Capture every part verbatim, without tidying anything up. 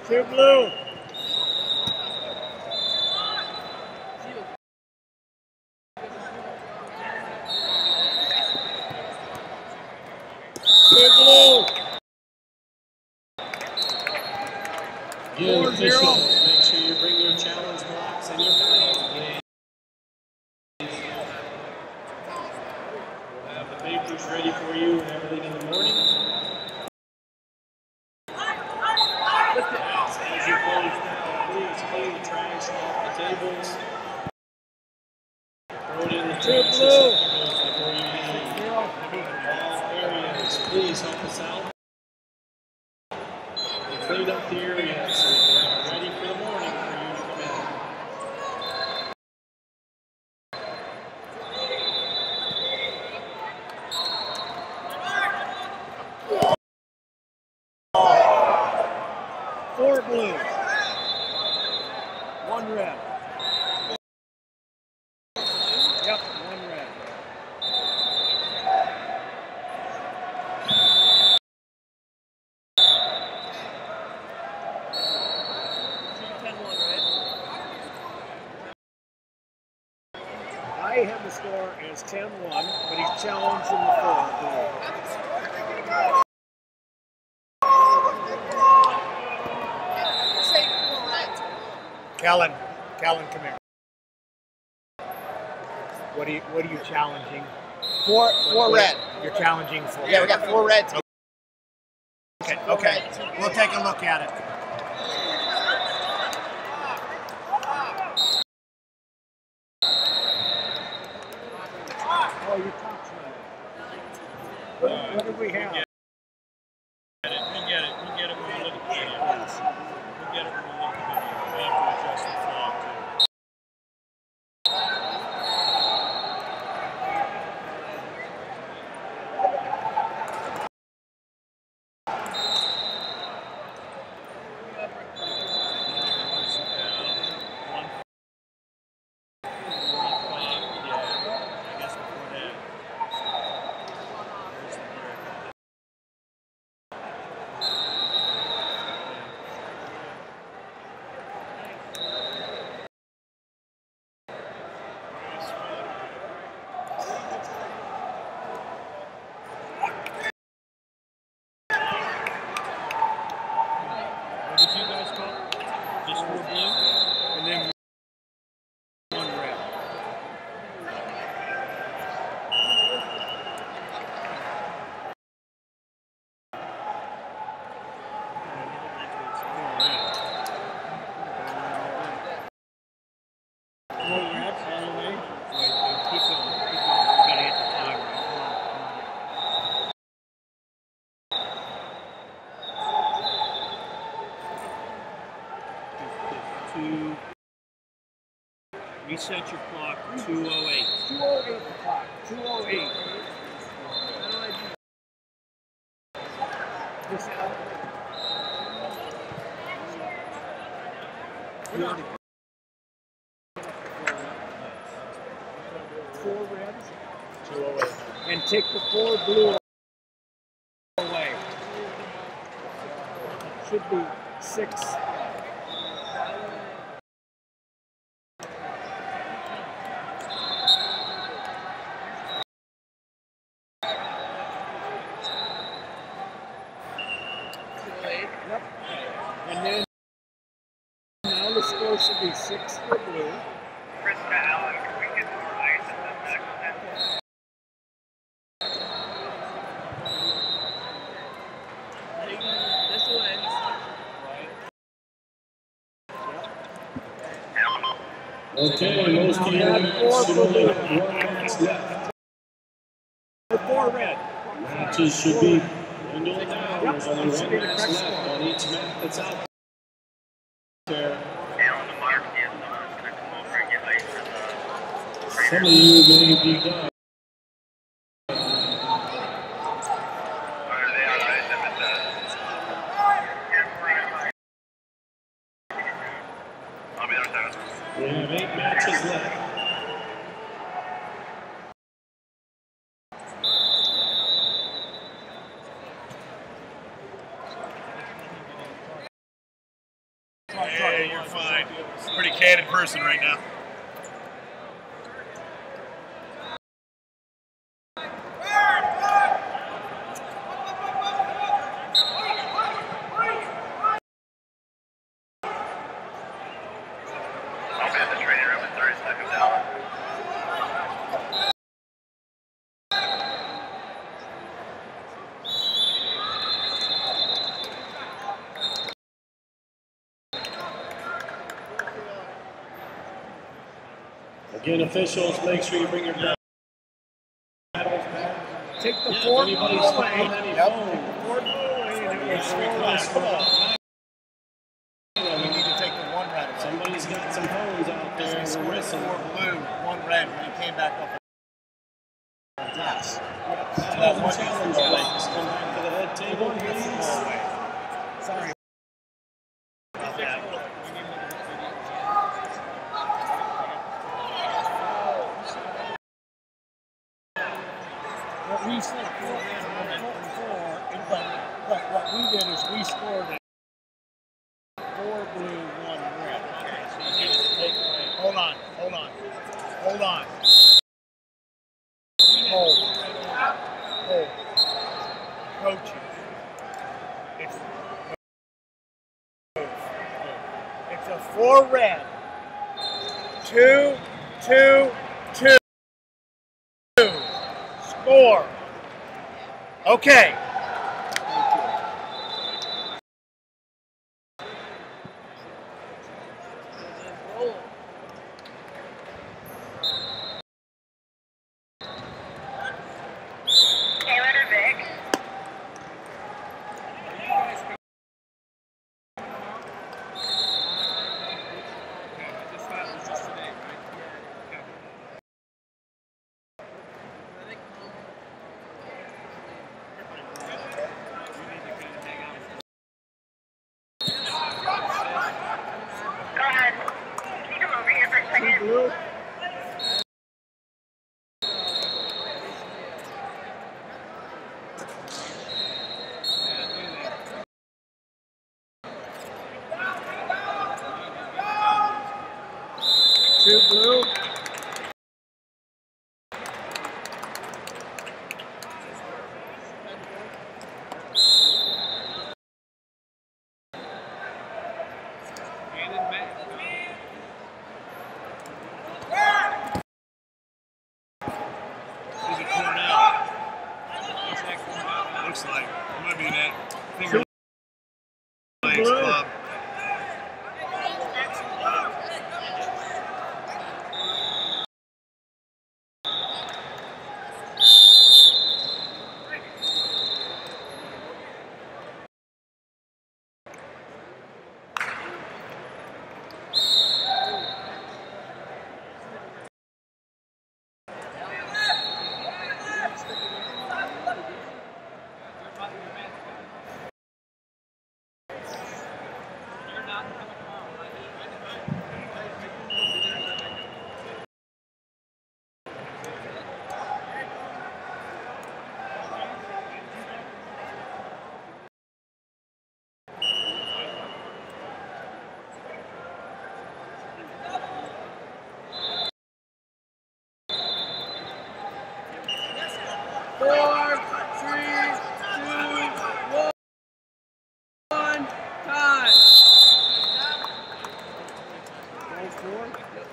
Two blue. Two blue. Four Four zero. Make sure you bring your challenge blocks and your paddles, please. We'll have the papers ready for you and everything in the morning. As you close down, please clean the trash off the tables. Throw it in the trash receptacles before you leave. All areas, please help us out. And clean up the area so we can have it ready for the morning for you to come in. Four blue. One red. Yep, one red. I have the score as ten one, but he's challenged in the four blue. Kellen, Kellen, come here. What are you What are you challenging? Four, four What- red. You're challenging four. Yeah, we got four reds. Okay, okay. We'll take a look at it. Oh, you're talking. What, what do we have? Get it. We get it. We get it when we look at the video. We get it when we look at the video. We have to adjust the flag too. What did you guys call it? Just four blue? And then one red. One red all the way. Wait, wait, keep going, keep going. We gotta hit the timer. Come on, come on. Two. Reset your clock. Two oh eight. Two oh eight the clock. Two oh eight. This out. Four reds. two oh eight. And take the four blue away. Should be six. Yep. And then now the score should be six for blue. Krista Allen, can we get more ice in the back of that? Okay, most Now candidates add four should only blue. have one match left. Four red. Matches should be dwindling down. Yep, There's only that should one be the match correct left score. on each map that's out there. Alan, the mark is uh, going to come over and get ice for the Some of you may be done. What are they on ice if it does? Yeah, we're on ice. I'll be there seven. We have eight matches left. person right now. I'll be in the training room in thirty seconds, Alan. Again, officials, make sure you bring your paddles back. Take the Yeah, four if blue anybody's away. throwing any Yep. phone, Take the four blue away and it was it's three request. black. Come on. We need to take the one red away. Somebody's got some phones out Because there. we scored We're missing. four blue, one red when he came back up. Yes. That one challenge, guys. Come back to the head table, please. Sorry. What we said four red, one four, and four, but, but what we did is we scored it four blue, one red. Okay, so you needed to take away. Hold on, hold on, hold on. Hold. Hold. Coaching. It's it's a four red. Two, two, two. Score. Okay. Taylor to Vic. Go ahead. Can you come over here for a second? Blue. Two blue. Is it coming out? Looks like it might be that finger legs club. Four, three, two, one, time. Go four.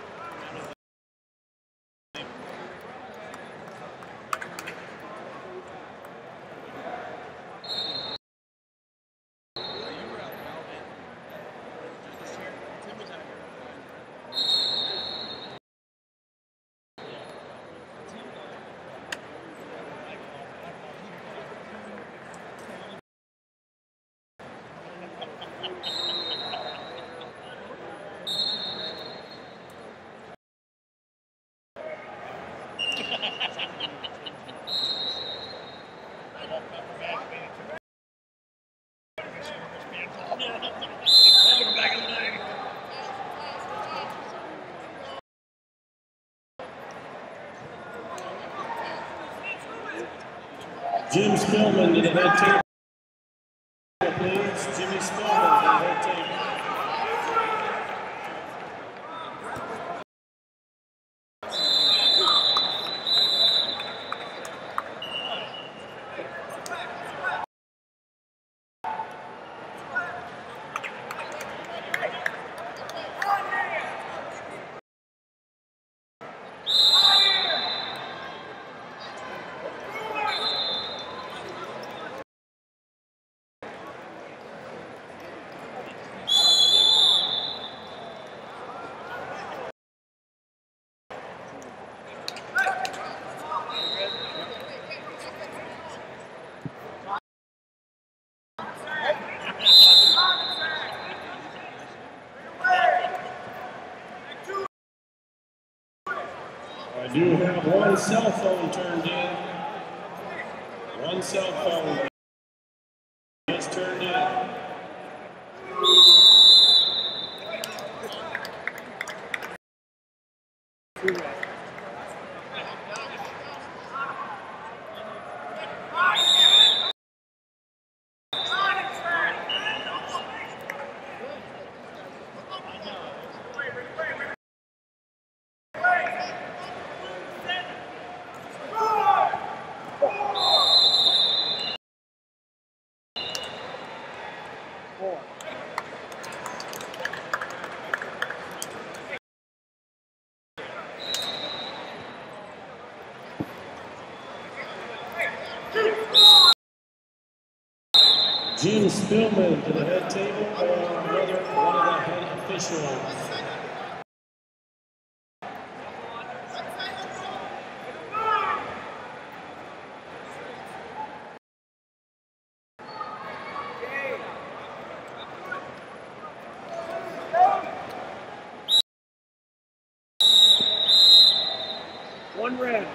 Jim Spillman to the head table, please. Jimmy Spillman to the head table. cell phone turned in. One cell phone just turned in. Two red. Four. Jim Spillman to the head table or another one of the head officials. One red.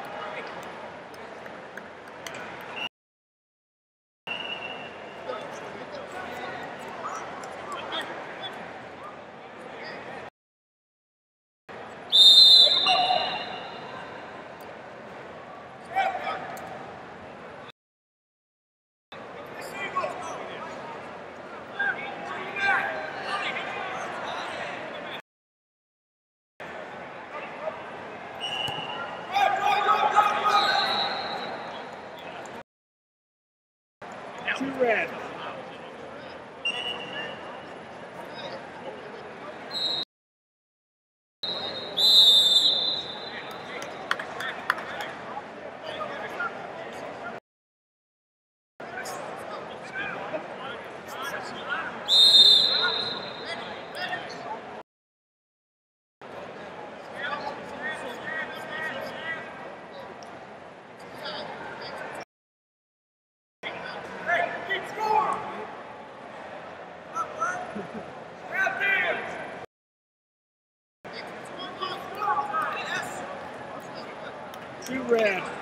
Two red. Two red.